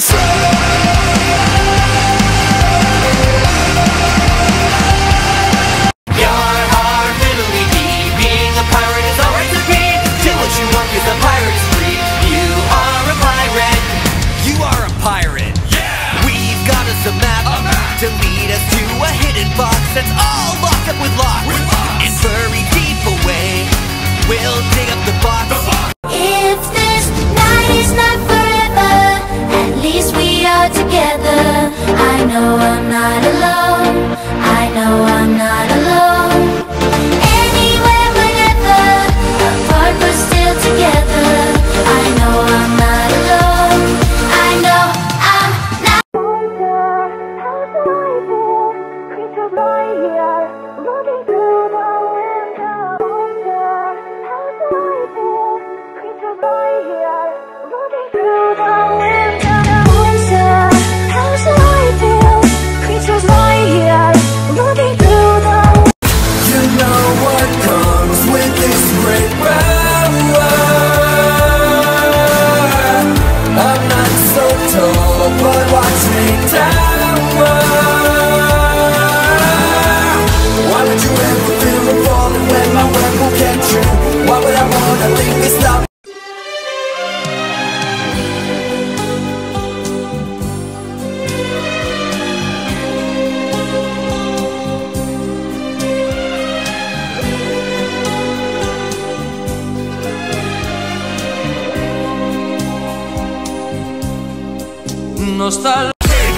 To lead us to a hidden box that's all locked up with locks. And buried deep away, we'll dig up the box. If this night is not forever, at least we are together. I know I'm not alone. I know I'm not alone. Anywhere, whenever, apart but still together. I know I'm not alone. I know I'm not. Right here, looking through the window. How's the light feel? Creatures right here, looking through the window. How's the light feel? Creatures right here, looking through the window. You know what comes with this great power. I'm not so tall, but watch me tower. Why would you ever feel the falling when my web will catch you? Why would I wanna leave me stop? No está.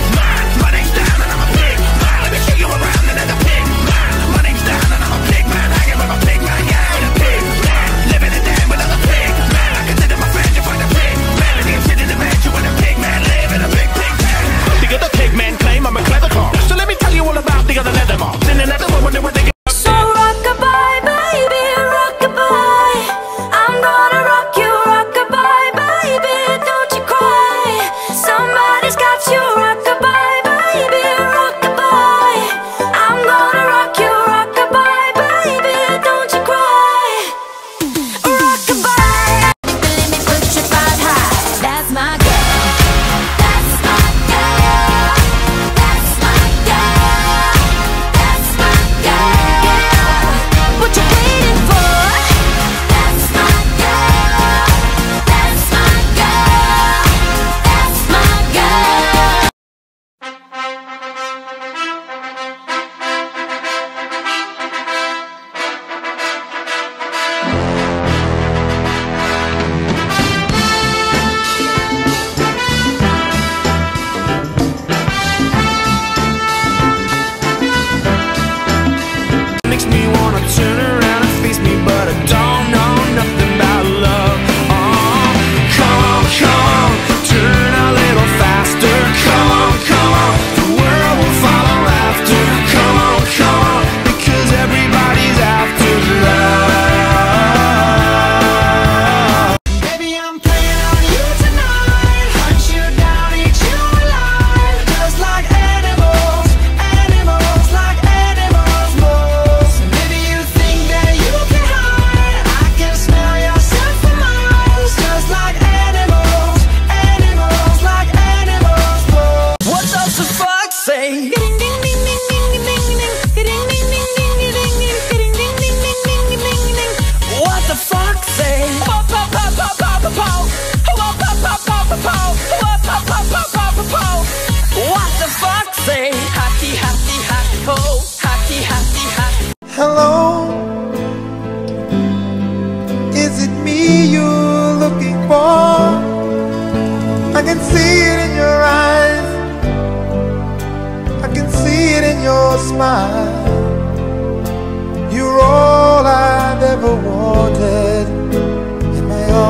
Hello, is it me you're looking for? I can see it in your eyes, I can see it in your smile. You're all I've ever wanted in my own.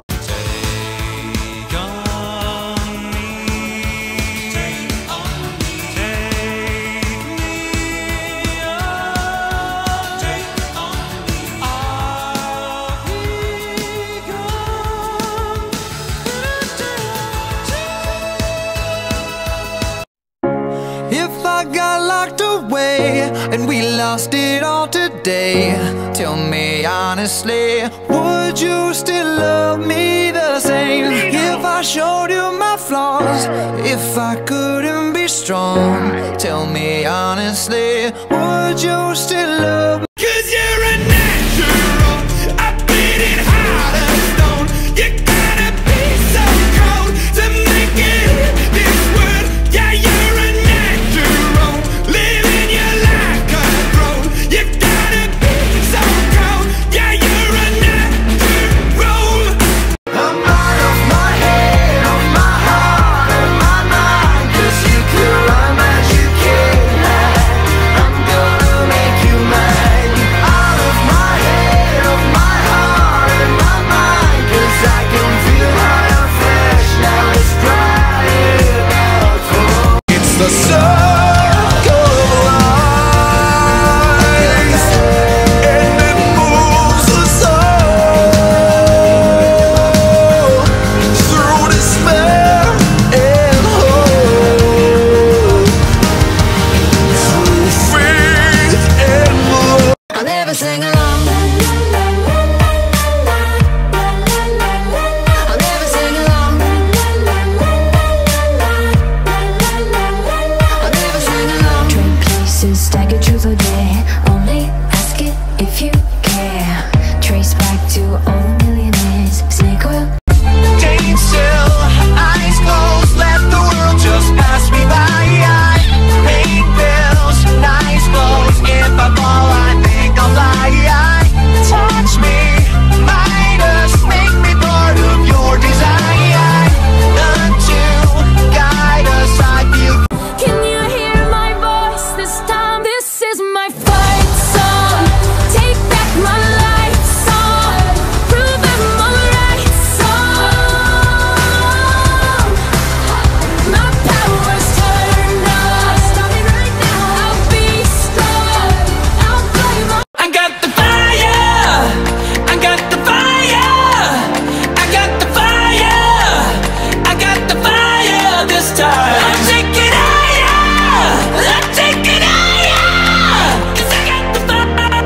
If I heart got locked away and we lost it all today. Tell me honestly, would you still love me the same if I showed you my flaws, if I couldn't be strong? Tell me honestly, would you still love me? 'Cause you're a natural, a bleeding heart of stone. You gotta be so cold to make it in this world. Yeah, you're a natural, living your life control. You gotta be so cold. Yeah, you're a natural. I'm out of my head, of my heart, and my mind. 'Cause you could run but you can't lie. I'm gonna make you mine. Out of my head, of my heart, and my mind. 'Cause I can feel how your flesh now is crying out for. It's the circle of life, and it moves us all through despair and hope, through faith and love. I'll never sing along. I'll never sing along. I'll never sing along. Trade places, stagger truth or dare. Only ask it if you care. Trace back to all the millionaires. Snake oil. Staying still, eyes closed, let the world just pass me by. I pay bills, nice clothes. If I fall, I think I'll fly. Touch me, Midas, make me part of your design. None to guide us, I feel. Can you hear my voice this time? This is my fight song. Take back my life song. Prove I'm alright song. My power's turned on. Starting right now. I'll be strong. I'll play my. I got the fire, I got the fire, I got the fire, I got the fire this time. I'll take it higher, I'll take it higher, 'cause I got the fire.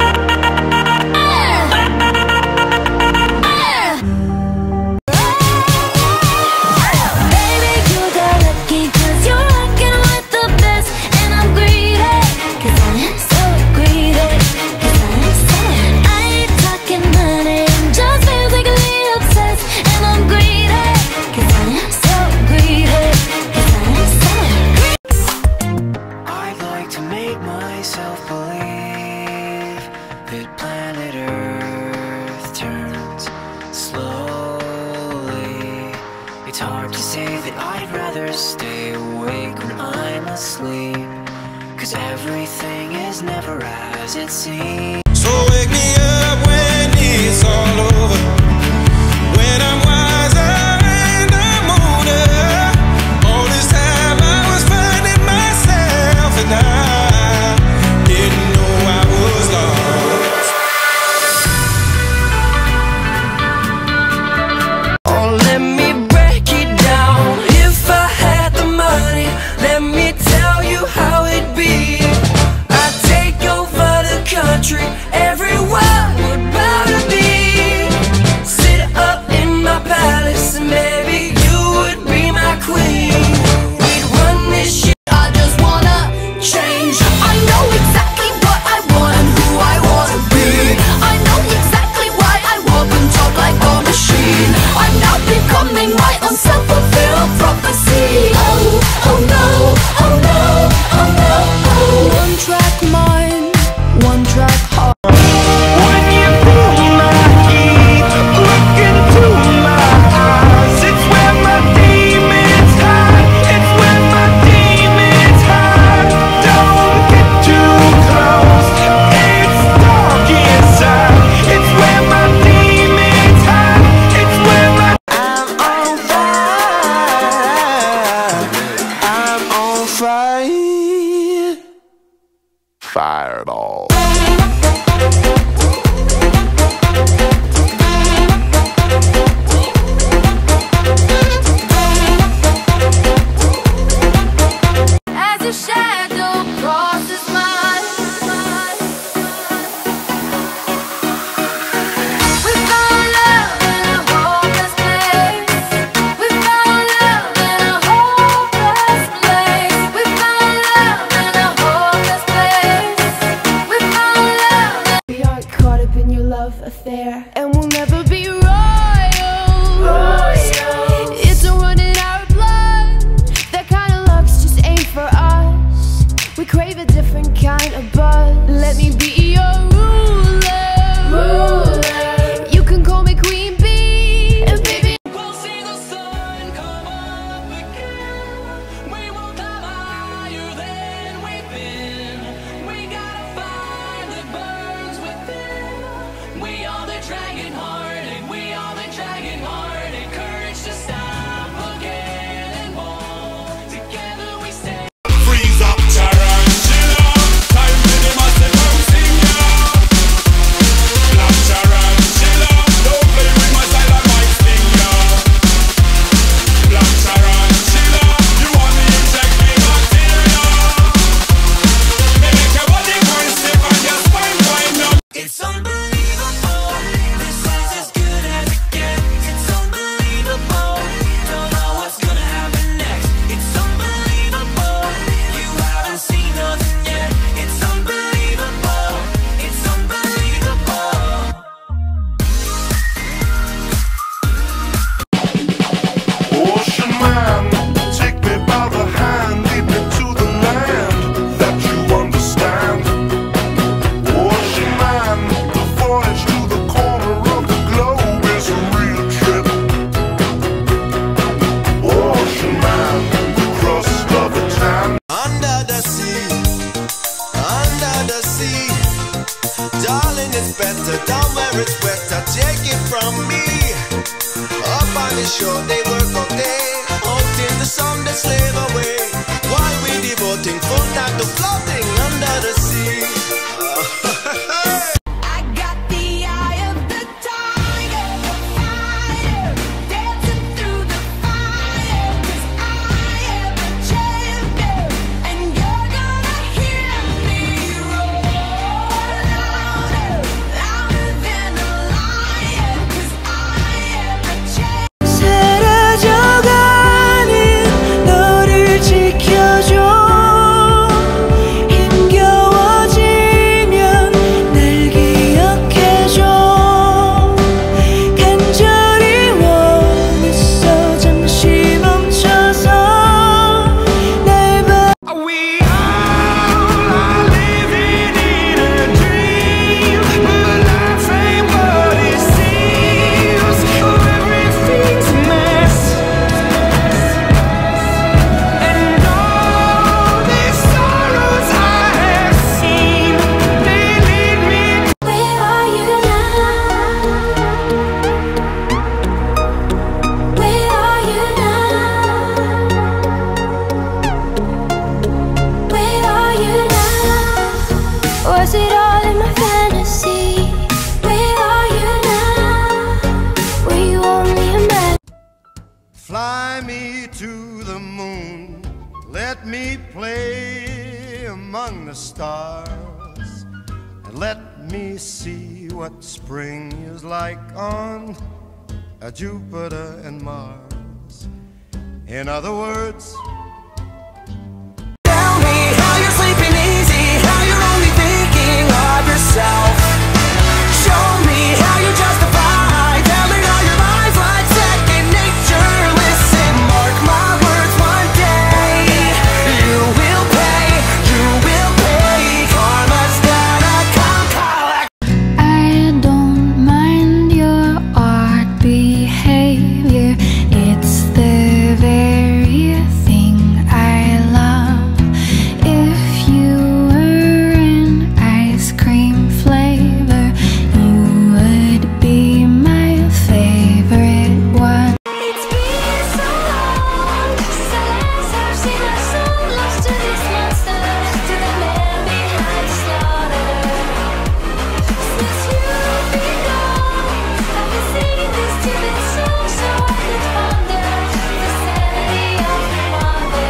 Baby, you got lucky 'cause you're rocking with the best. And I'm greedy 'cause I'm so greedy. 'Cause I'm so. I ain't talking money, I'm just physically obsessed. And I'm greedy 'cause I'm so greedy. 'Cause I'm so. I'd like to make myself believe that planet Earth turns slowly. It's hard to say that I'd rather stay awake when I'm asleep, 'cause everything is never as it seems. So wake me up when it's all over, when I'm wiser and I'm older. All this time I was finding myself and I didn't know I was lost. Oh, let me break it down. If I had the money, let me tell you how it'd be. I'd take over the country, everywhere would bow to me. Sit up in my palace and maybe you would be my queen. We'd run this shit. I just wanna change. I know exactly what I want and who I wanna be. I know exactly why I walk and talk like a machine. I'm now becoming my own self-fulfilled prophecy. Oh, oh no, oh no, oh no, oh. One track mind, one track heart. When you pull my key, look into my eyes. It's where my demons hide. It's where my demons hide. Don't get too close. It's dark inside. It's where my demons hide. It's where my. I'm on fire. I'm on fire. Fireball. As a shadow crave a different kind of buzz. Let me be your ruler. You can call me Queen Bee, and baby, we'll see the sun come up again. We won't climb higher than we've been. We gotta find the burns within. We are the dragon hearted, we are the dragon hearted. Courage to stop again and won't. Together we stay. Freeze up, tarantula. Time to the massive sing ya. Black tarantula. Don't play with my style, I might sting ya. Black tarantula. You want me to check me bacteria? Me make your body burn stiff and your spine wind up. It's unbelievable. This is as good as it gets. It's unbelievable. Don't know what's gonna happen next. It's unbelievable. You haven't seen nothing yet. It's unbelievable. It's unbelievable. Ocean man, take me by the hand, lead me to the land that you understand. Ocean man, the voyage to the corner of the globe is a real trip. Ocean man, the crust of a tan. Under the sea, darling, it's better down where it's wetter. Take it from me. Up on the shore, they work all day. Out in the sun, they slave away. While we devoting full time to floating under the sea. I got the eye of the tiger, fire, dancing through the fire. 'Cause I am a champion, and you're gonna hear me roar louder, louder than a lion. 'Cause I am a champion. 사라져가는 너를 지켜줘. 힘겨워지면 날 기억해줘. 간절히 원했어. 잠시 멈춰서 날 봐. We all are living in a dream, but life ain't what it seems. Oh, everything's a mess, and all these sorrows I have seen, they lead me. Where are you now? Where are you now? Where are you now? Was it all in my fantasy? Where are you now? Were you only a man? Fly me to the moon, let me play among the stars, and let me see what spring is like on Jupiter and Mars. In other words, Tell me how you're sleeping easy, how you're only thinking of yourself. Show me how you justify telling all your lies like second nature. Listen, mark my words, one day you will pay, karma's gonna come collect. I don't mind your odd behavior. It's the very thing I love. If you were an ice cream flavor, you would be my favorite one. It's been so long since I've seen a soul lost to this monster, to the man behind the slaughter. Since you've been gone, I've been singing this stupid song so I could ponder the sanity of your mother.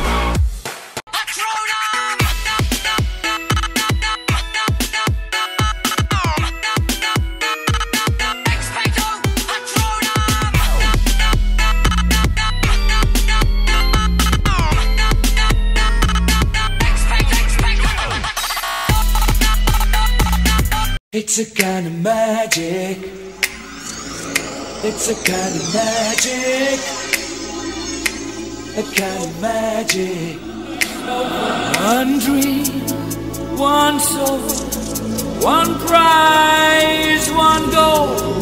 It's a kind of magic. It's a kind of magic. A kind of magic. One dream, one soul, one prize, one goal.